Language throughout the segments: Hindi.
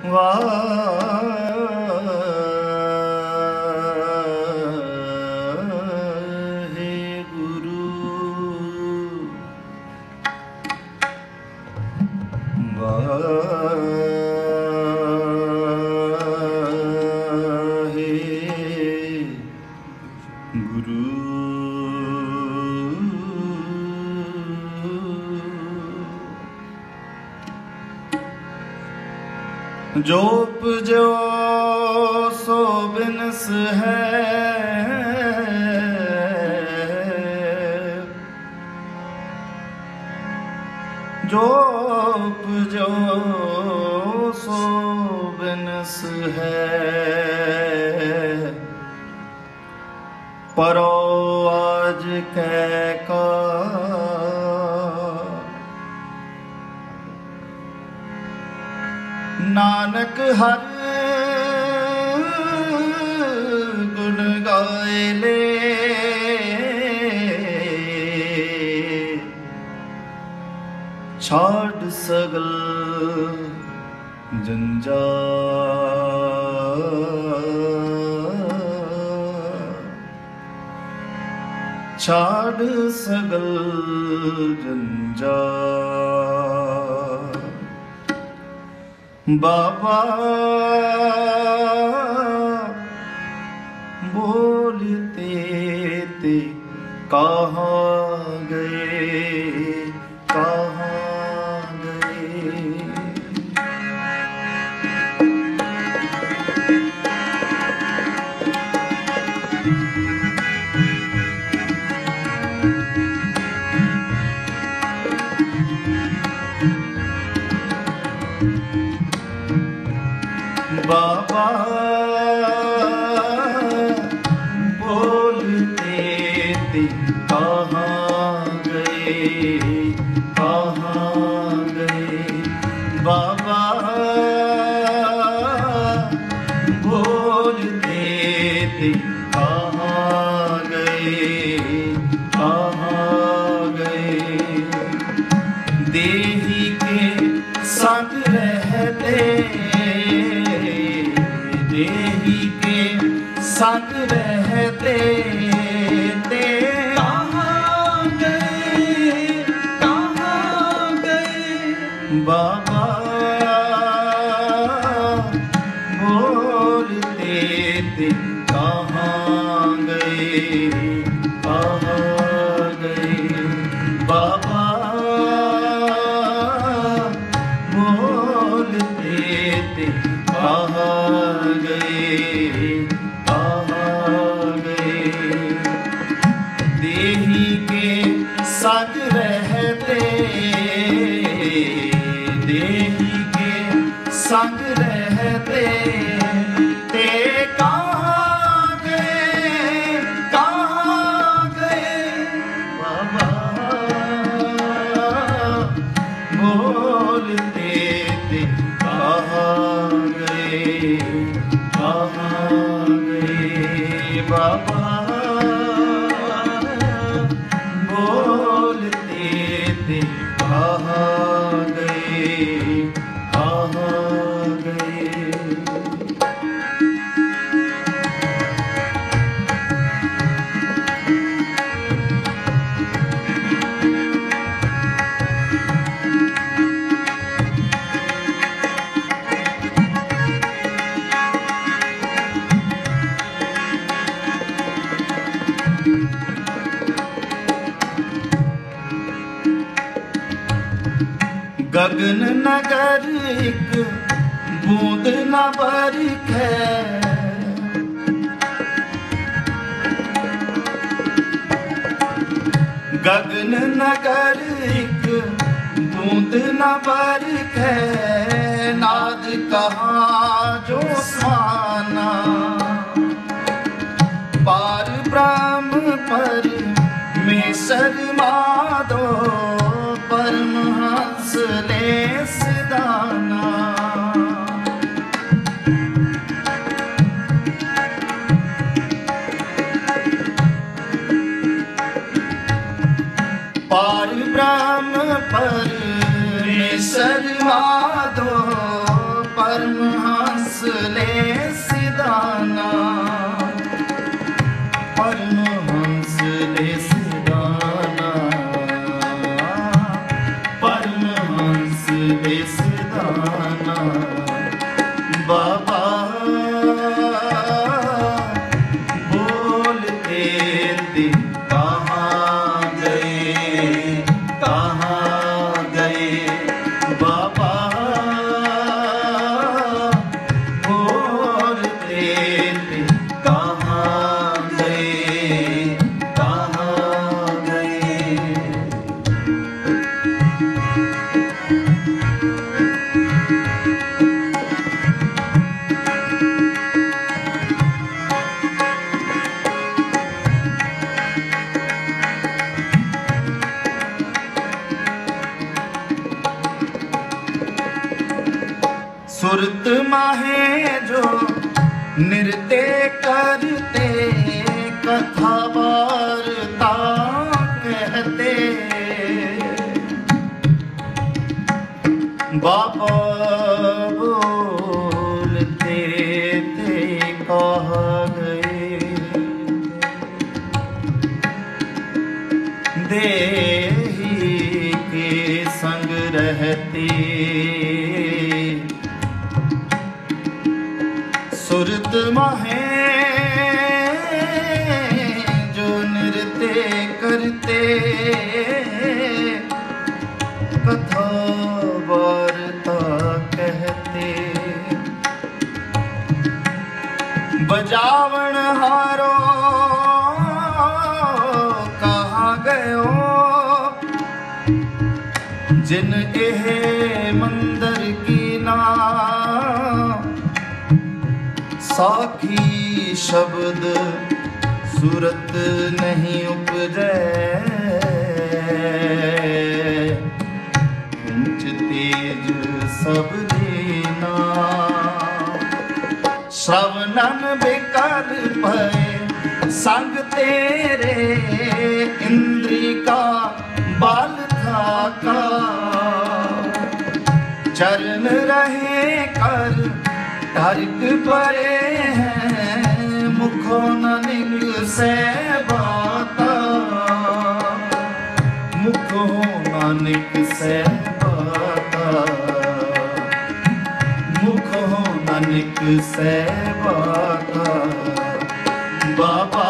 जो उपजो सो बिनस है, जो उपजो सो बिनस है। परो आज कै का नानक हर गुण गाए ले। छाड़ सगल जंजाल, छाड़ सगल जंजाल। बाबा बोलते ते कहाँ गए, कहाँ गए। बाबा बोलते थे कहाँ गए, कहाँ गए। बाबा बोलते थे कहाँ गए, कहाँ गए। देही के संग रहते, देही के संग रहते ते कहाँ गए, कहाँ गए। बाबा बोलते थे कहाँ गए, कहाँ गए। बाबा बोलते थे कहाँ गए, कहाँ गए। देही के संग रहते, देही के संग रहते ते कहाँ गए, कहाँ गए। बाबा बोलते थे कहाँ गए, कहाँ गए। बाबा बोलते थे कहाँ गए, कहाँ गए। गगन नगर एक बूंद न बरखे, गगन नगर एक बूंद न बरखे। नाद कहाँ जो स्वाना, पार ब्रह्म परमेश्वर माधो। परमहंस लेस दाना, पार ब्रह्म परमेश्वर माधो। परम सुरत माहे जो नृत्य करते कथा वार्ता कहते बाबा बोलते थे कह गए देही के संग रहते सुरत माहे जो नृत्य करते कथा वार्ता कहते बजावन हारो कहाँ गयो जिन एह मंदिर की ना साखी शब्द सूरत नहीं उपजै पंच तेज सब देना श्रवणन बेकार भय संग तेरे इंद्री का बाल था का चरण रहे कर तारिक परे हैं मुखो नानक से बाता मुखो नानक से बाता मुखो नानक से बाता बाबा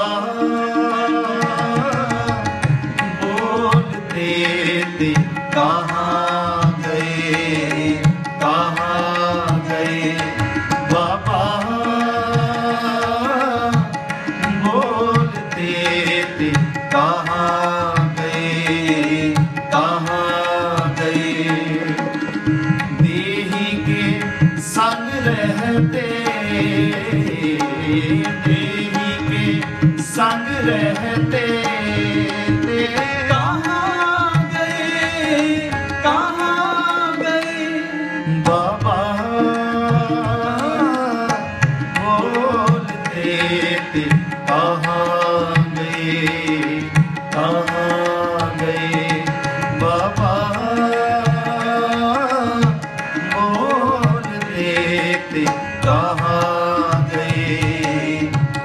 बोलते थे कहाँ गए कहाँ गए बाबा बोलते थे कहाँ गए देही के संग रहते देही के संग रहते कहाँ गए बाबा बोलते थे कहाँ गए बाबा बोलते थे कहाँ गए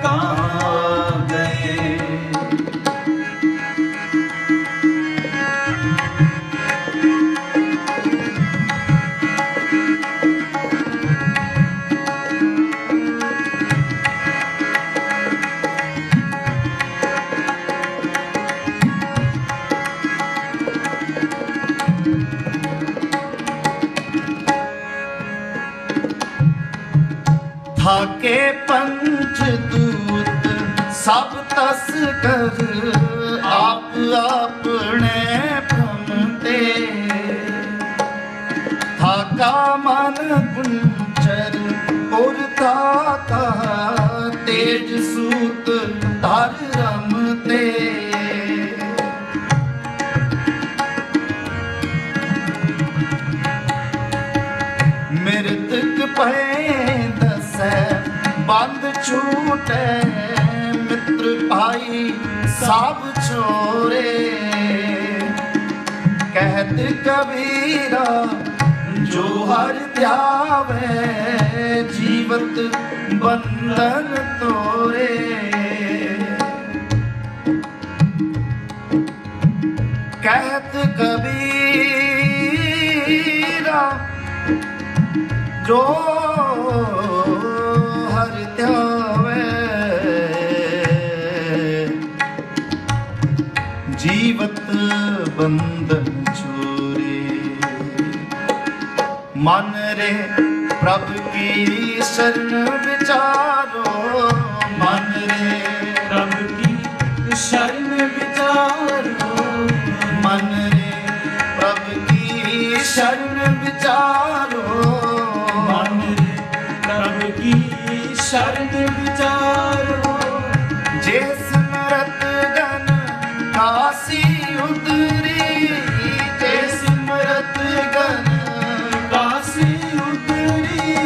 थाके पंचदूत सब तस कर आप अपने भ्रमते थाका मन कुंचर और थाका तेज सूत धर रमते मृतक पैद बंद छूटे मित्र भाई सब छोरे कहत कबीरा जो हर त्यावे जीवत बंधन तोरे कहत कबीरा जो हर त्यावे जीवत बंधन छोरे मन रे प्रभु की शरण विचारो मन रे प्रभु की शरण विचारो मन रे प्रभु की शरण विचारो मन रे प्रभु की शरण विचारो जे स्मरत गण काशी उतरी जे स्मरत गण काशी उतरी